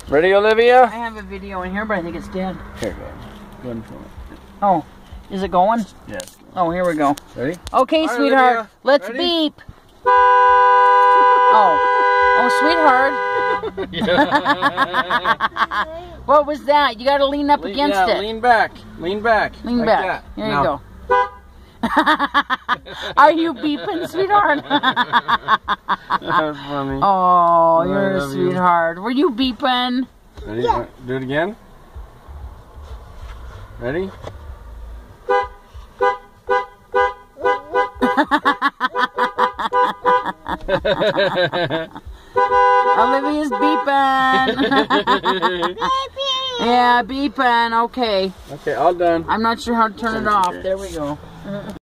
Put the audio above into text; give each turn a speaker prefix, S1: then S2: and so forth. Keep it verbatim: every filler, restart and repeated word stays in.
S1: Ready, Olivia?
S2: I have a video in here, but I think it's dead.
S1: Here, go ahead. Go ahead and film it.
S2: Oh, is it going?
S1: Yes.
S2: Oh, here we go.
S1: Ready?
S2: Okay,
S1: Right,
S2: sweetheart.
S1: Olivia.
S2: Let's
S1: Ready?
S2: beep. Oh. Oh, sweetheart. What was that? You got to lean up
S1: lean,
S2: against
S1: yeah,
S2: it.
S1: lean back. Lean back.
S2: Lean
S1: like
S2: back.
S1: That.
S2: Here
S1: now.
S2: you go. Are you beeping, sweetheart?
S1: That's funny.
S2: Oh,
S1: I
S2: you're a
S1: love
S2: sweetheart. You. Were you beeping?
S1: Ready?
S2: Yeah.
S1: Do it again. Ready?
S2: Olivia's beeping. Yeah, beeping. Okay.
S1: Okay, all done.
S2: I'm not sure how to turn it off.
S1: Okay.
S2: There we go.